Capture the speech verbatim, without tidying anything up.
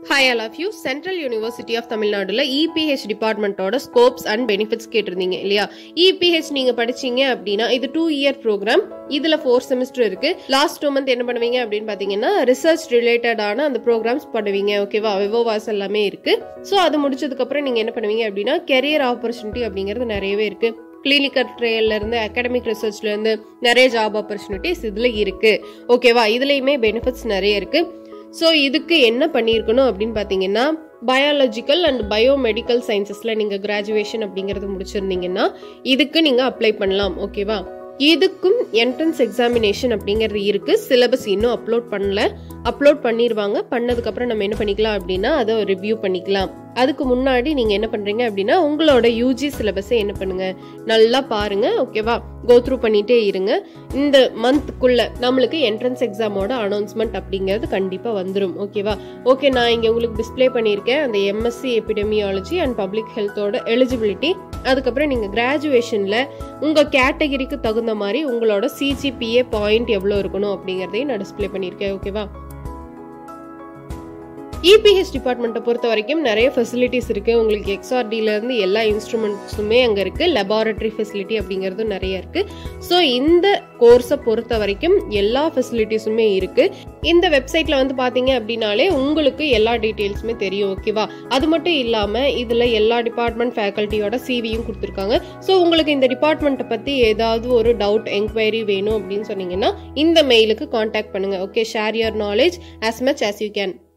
Hi all of you, Central University of Tamil Nadu E P H department oda scopes and benefits கேட்டிருந்தீங்க இல்லையா? E P H நீங்க படிச்சீங்க அப்படினா இது two year program. இதுல four semester இருக்கு. Last two month என்ன பண்ணுவீங்க அப்படினு பாத்தீங்கன்னா research related ஆன அந்த programs பண்ணுவீங்க. ஓகேவா? விவோவாஸ் எல்லாமே இருக்கு. சோ அது முடிச்சதுக்கு அப்புறம் நீங்க என்ன பண்ணுவீங்க அப்படினா career opportunity அப்படிங்கிறது நிறையவே இருக்கு. Clinical trial ல இருந்து academic research ல இருந்து நிறைய job opportunities இதுல இருக்கு. ஓகேவா? இதுலயுமே benefits நிறைய இருக்கு. So இதுக்கு என்ன பண்ணியிருக்கணும் அப்படின்னு பாத்தீங்கன்னா biological and biomedical sciencesல நீங்க graduation அப்படிங்கறது முடிச்சிருந்தீங்கன்னா இதுக்கு நீங்க அப்ளை பண்ணலாம். ஓகேவா? இதுக்கும் entrance examination அப்படிங்கிறது இருக்கு. syllabus இன்னும் அப்லோட் பண்ணல. அப்லோட் பண்ணிடுவாங்க. பண்ணதுக்கு அப்புறம் நம்ம என்ன பண்ணிக்கலாம் அப்படின்னா அதை ரிவ்யூ பண்ணிக்கலாம். அதுக்கு முன்னாடி நீங்க என்ன பண்றீங்க அப்படின்னா உங்களோட U G syllabus என்ன பண்ணுங்க நல்லா பாருங்க. ஓகேவா? கோ த்ரூ பண்ணிட்டே இருங்க. இந்த மந்த்க்குள்ள நம்மளுக்கு என்ட்ரன்ஸ் எக்ஸாமோட அனௌன்ஸ்மெண்ட் அப்படிங்கிறது கண்டிப்பா வந்துரும். ஓகேவா? ஓகே, நான் இங்க உங்களுக்கு டிஸ்ப்ளே பண்ணியிருக்கேன் அந்த M S c epidemiology and public healthோட எலிஜிபிலிட்டி. அதுக்கப்புறம் நீங்க கிராஜுவேஷன்ல உங்க கேட்டகரிக்கு தகுந்த மாதிரி உங்களோட C G P A point எவ்வளவு இருக்கணும் அப்படிங்கறதையும் நான் டிஸ்ப்ளே பண்ணியிருக்கேன். ஓகேவா? E P H டிபார்ட்மெண்ட்டை பொறுத்த வரைக்கும் நிறைய ஃபெசிலிட்டிஸ் இருக்கு. உங்களுக்கு X R D ல இருந்து எல்லா இன்ஸ்ட்ருமெண்ட்ஸுமே அங்க இருக்கு. லெபார்டரி ஃபெசிலிட்டி அப்படிங்கிறதும் நிறைய இருக்கு. ஸோ இந்த கோர்ஸை பொறுத்த வரைக்கும் எல்லா ஃபெசிலிட்டிஸுமே இருக்கு. இந்த வெப்சைட்ல வந்து பாத்தீங்க அப்படின்னாலே உங்களுக்கு எல்லா டீட்டெயில்ஸுமே தெரியும். ஓகேவா? அது மட்டும் இல்லாம இதுல எல்லா டிபார்ட்மெண்ட் ஃபேக்கல்ட்டியோட சிவியும் கொடுத்துருக்காங்க. ஸோ உங்களுக்கு இந்த டிபார்ட்மெண்ட்டை பத்தி ஏதாவது ஒரு டவுட் என்கொயரி வேணும் அப்படின்னு சொன்னீங்கன்னா இந்த மெயிலுக்கு கான்டாக்ட் பண்ணுங்க. Okay, share your knowledge as much as you can.